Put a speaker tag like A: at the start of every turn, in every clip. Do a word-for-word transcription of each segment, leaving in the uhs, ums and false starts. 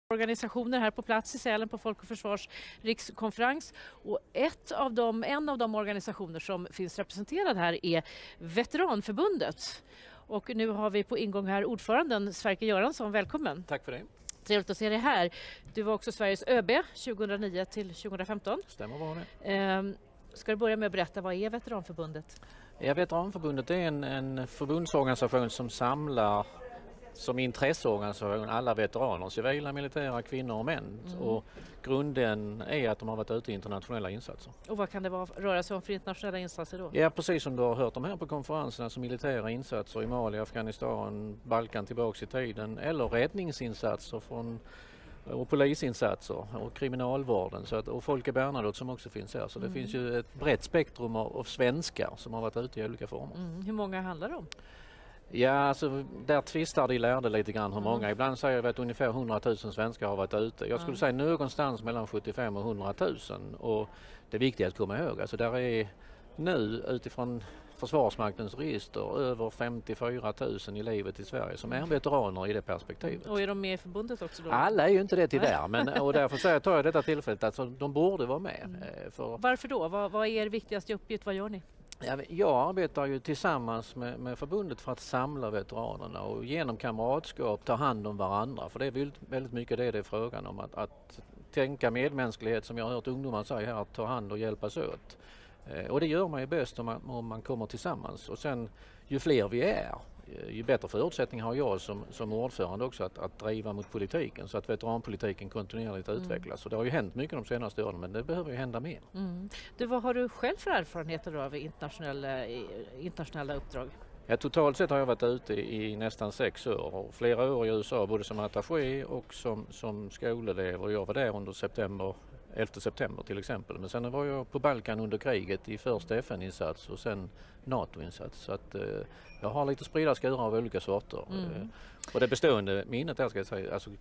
A: organisationer här på plats i Sälen på Folk och Försvars rikskonferens, och ett av dem, en av de organisationer som finns representerad här är Veteranförbundet. Och nu har vi på ingång här ordföranden Sverker Göransson. Välkommen.
B: Tack för det.
A: Trevligt att se dig här. Du var också Sveriges ÖB tjugohundranio till tjugohundrafemton.
B: Stämmer bra det.
A: Ehm, ska du börja med att berätta, vad är Veteranförbundet?
B: Ja, Veteranförbundet är en, en förbundsorganisation som samlar som intresseorganisation alla veteraner, civila, militära, kvinnor och män. Mm. Och grunden är att de har varit ute i internationella insatser.
A: Och vad kan det vara, röra sig om för internationella insatser då?
B: Ja, precis som du har hört om här på konferensen, alltså militära insatser i Mali, Afghanistan, Balkan tillbaks i tiden, eller räddningsinsatser från och polisinsatser och kriminalvården så att, och Folke Bernadotte som också finns här. Så det mm. finns ju ett brett spektrum av, av svenskar som har varit ute i olika former.
A: Mm. Hur många handlar det om?
B: Ja, alltså där tvistar de lärde lite grann hur många. Mm. Ibland säger vi att ungefär hundratusen svenskar har varit ute. Jag skulle mm. säga någonstans mellan sjuttiofem och hundratusen. Och det är viktigt att komma ihåg, alltså där är nu utifrån Försvarsmaktens register över femtiofyra tusen i livet i Sverige som är veteraner i det perspektivet.
A: Och är de med i förbundet också då?
B: Alla är ju inte det tyvärr, men och därför så tar jag detta tillfället att alltså, de borde vara med.
A: Mm.
B: För...
A: Varför då? Vad, vad är er viktigaste uppgift? Vad gör ni?
B: Jag arbetar ju tillsammans med, med förbundet för att samla veteranerna och genom kamratskap ta hand om varandra. För det är väldigt, väldigt mycket det det är frågan om. Att, att tänka medmänsklighet, som jag har hört ungdomar säga här, att ta hand och hjälpas åt. Eh, och det gör man ju bäst om man, om man kommer tillsammans. Och sen ju fler vi är, ju bättre förutsättningar har jag som, som ordförande också att, att driva mot politiken så att veteranpolitiken kontinuerligt mm. utvecklas. Och det har ju hänt mycket de senaste åren, men det behöver ju hända mer.
A: Mm. Du, vad har du själv för erfarenheter då av internationella, internationella uppdrag?
B: Ja, totalt sett har jag varit ute i, i nästan sex år och flera år i U S A både som attaché och som, som skolelev, och jag var där under september, elfte september till exempel. Men sen var jag på Balkan under kriget i första F N-insats och sen NATO-insats. Så att eh, jag har lite spridda skurar av olika sorter. Mm. Eh, och det bestående minnet där ska jag säga, alltså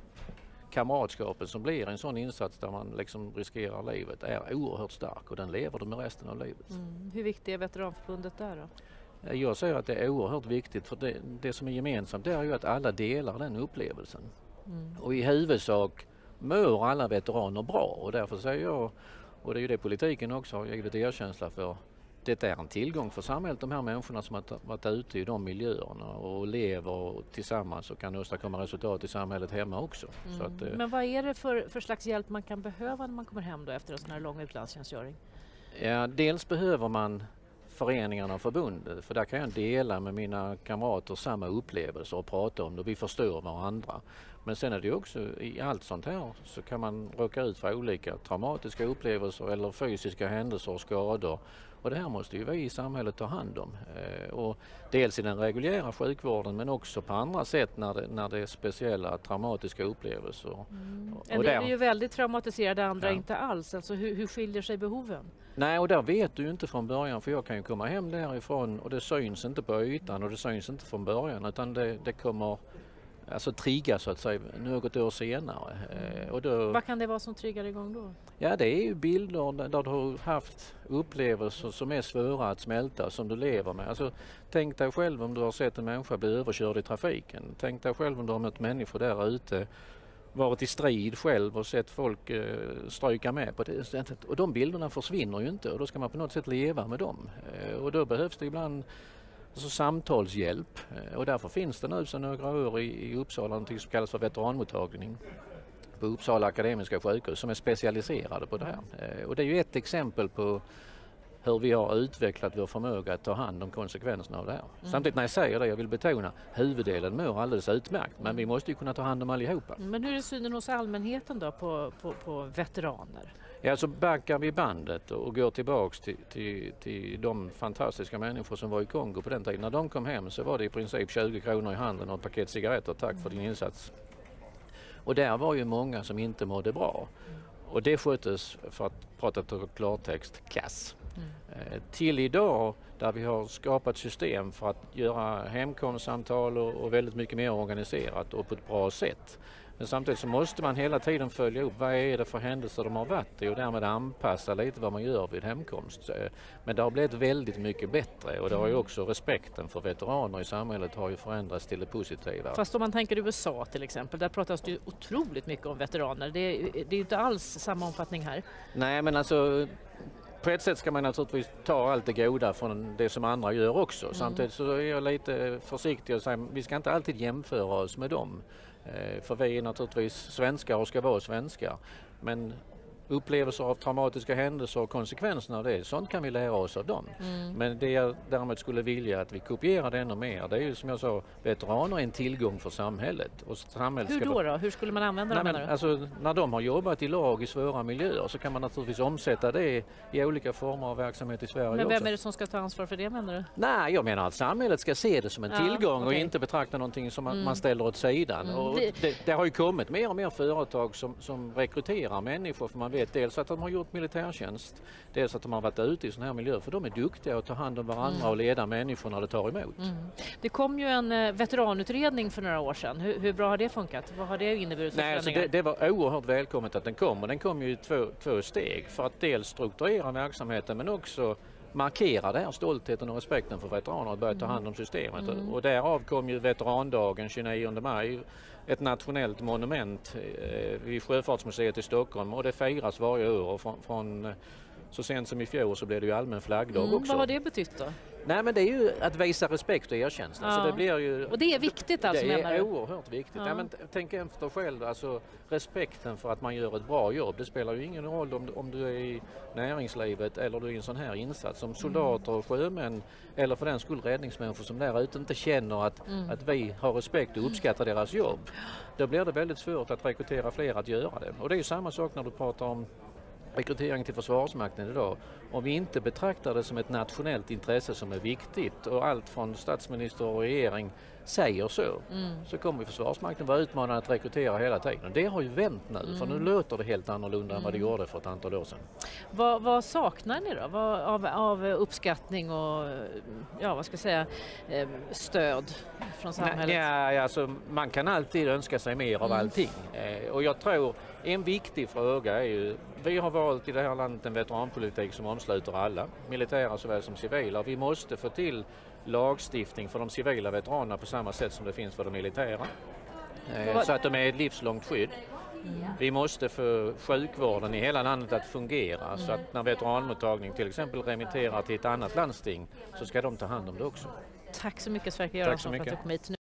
B: kamratskapet som blir en sån insats där man liksom riskerar livet är oerhört stark och den lever du med resten av livet.
A: Mm. Hur viktigt är Veteranförbundet där då?
B: Jag säger att det är oerhört viktigt, för det, det som är gemensamt det är ju att alla delar den upplevelsen. Mm. Och i huvudsak mår alla veteraner bra, och därför säger jag, och det är ju det politiken också har givit erkänsla för, det är en tillgång för samhället, de här människorna som har varit ute i de miljöerna och lever tillsammans och kan åstadkomma resultat i samhället hemma också.
A: Mm.
B: Så att,
A: Men vad är det för, för slags hjälp man kan behöva när man kommer hem då efter en sån här lång utlandstjänstgöring?
B: Ja, dels behöver man föreningarna och förbundet, för där kan jag dela med mina kamrater samma upplevelser och prata om det, och vi förstår varandra. Men sen är det också i allt sånt här så kan man råka ut för olika traumatiska upplevelser eller fysiska händelser och skador, och det här måste ju vi i samhället ta hand om. Eh, och dels i den reguljära sjukvården men också på andra sätt när det, när det är speciella traumatiska upplevelser. Mm.
A: En del är ju väldigt traumatiserade, andra ja. inte alls. Alltså hur, hur skiljer sig behoven?
B: Nej, och där vet du ju inte från början, för jag kan ju komma hem därifrån och det syns inte på ytan och det syns inte från början, utan det, det kommer alltså trigga så att säga något år senare.
A: Mm. Och då, vad kan det vara som triggar igång då?
B: Ja, det är ju bilder där du har haft upplevelser som är svåra att smälta, som du lever med. Alltså, tänk dig själv om du har sett en människa bli överkörd i trafiken. Tänk dig själv om du har mött människor där ute, varit i strid själv och sett folk eh, stryka med på det sättet. Och de bilderna försvinner ju inte, och då ska man på något sätt leva med dem. Eh, och då behövs det ibland alltså samtalshjälp, och därför finns det nu sedan några år i, i Uppsala någonting som kallas för veteranmottagning på Uppsala Akademiska sjukhus som är specialiserade på det här. Och det är ju ett exempel på hur vi har utvecklat vår förmåga att ta hand om konsekvenserna av det här. Mm. Samtidigt när jag säger det, jag vill betona, huvuddelen mår alldeles utmärkt, men vi måste ju kunna ta hand om allihopa.
A: Men hur är synen hos allmänheten då på, på, på veteraner?
B: Ja, så backar vi bandet och går tillbaks till, till, till de fantastiska människor som var i Kongo på den tiden. När de kom hem så var det i princip tjugo kronor i handen och ett paket cigaretter, tack för din insats. Och där var ju många som inte mådde bra. Och det sköttes, för att prata klartext, kass. Mm. Till idag där vi har skapat system för att göra hemkomstsamtal och, och väldigt mycket mer organiserat och på ett bra sätt. Men samtidigt så måste man hela tiden följa upp vad är det för händelser de har varit i och därmed anpassa lite vad man gör vid hemkomst. Men det har blivit väldigt mycket bättre och det har ju också respekten för veteraner i samhället har ju förändrats till det positiva.
A: Fast om man tänker U S A till exempel, där pratas det ju otroligt mycket om veteraner. Det är, det är ju inte alls samma omfattning här.
B: Nej, men alltså på ett sätt ska man naturligtvis ta allt det goda från det som andra gör också. Mm. Samtidigt så är jag lite försiktig och säger vi ska inte alltid jämföra oss med dem. För vi är naturligtvis svenskar och ska vara svenskar. Men upplevelser av traumatiska händelser och konsekvenserna av det, sånt kan vi lära oss av dem. Mm. Men det jag däremot skulle vilja att vi kopierar det ännu mer, det är ju som jag sa, veteraner är en tillgång för samhället. Och samhället
A: Hur
B: ska
A: då,
B: vara...
A: då? Hur skulle man använda
B: Nej,
A: dem?
B: Men, alltså, när de har jobbat i lag i svåra miljöer så kan man naturligtvis omsätta det i olika former av verksamhet i Sverige.
A: Men vem
B: också.
A: är det som ska ta ansvar för det, menar du?
B: Nej, jag menar att samhället ska se det som en ja, tillgång okay. och inte betrakta någonting som mm. man ställer åt sidan. Mm. Och det, det har ju kommit mer och mer företag som, som rekryterar människor för man vet dels att de har gjort militärtjänst, dels att de har varit ute i sån här miljö för de är duktiga att ta hand om varandra mm. och leda människor när det tar emot. Mm.
A: Det kom ju en eh, veteranutredning för några år sedan. Hur, hur bra har det funkat? Vad har det inneburit?
B: Nej, alltså det, det var oerhört välkommet att den kom och den kom ju i två, två steg för att dels strukturera verksamheten men också markera det här stoltheten och respekten för veteraner att börja ta hand om systemet. Mm. Och därav kom ju veterandagen tjugonionde maj, ett nationellt monument eh, vid Sjöfartsmuseet i Stockholm och det firas varje år och från, från så sent som i fjol så blev det ju allmän flaggdag mm, också.
A: Vad har det betytt då?
B: Nej, men det är ju att visa respekt och erkänsla.
A: Ja.
B: Så det blir ju,
A: och det är viktigt alltså?
B: Det
A: menar
B: är
A: du?
B: oerhört viktigt.
A: Ja.
B: Ja, men tänk efter själv, alltså respekten för att man gör ett bra jobb. Det spelar ju ingen roll om, om du är i näringslivet eller du är i en sån här insats. Som soldater och sjömän eller för den skull räddningsmänniskor som där ute inte känner att, mm. att vi har respekt och uppskattar deras jobb. Då blir det väldigt svårt att rekrytera fler att göra det. Och det är ju samma sak när du pratar om rekrytering till Försvarsmakten idag. Om vi inte betraktar det som ett nationellt intresse som är viktigt och allt från statsminister och regering säger så, mm. så kommer Försvarsmakten vara utmanad att rekrytera hela tiden. Det har ju vänt nu, mm. för nu låter det helt annorlunda mm. än vad det gjorde för ett antal år sedan.
A: Vad, vad saknar ni då vad, av, av uppskattning och ja, vad ska jag säga, stöd från samhället?
B: Nej, alltså, man kan alltid önska sig mer av mm. allting. Eh, och jag tror en viktig fråga är ju, vi har valt i det här landet en veteranpolitik som omsluter alla, militära såväl som civila. Vi måste få till lagstiftning för de civila veteranerna på samma sätt som det finns för de militära. Eh, så att de är ett livslångt skydd. Mm. Vi måste få sjukvården i hela landet att fungera mm. så att när veteranmottagning till exempel remitterar till ett annat landsting så ska de ta hand om det också.
A: Tack så mycket Sverker Göransson för att du kom hit.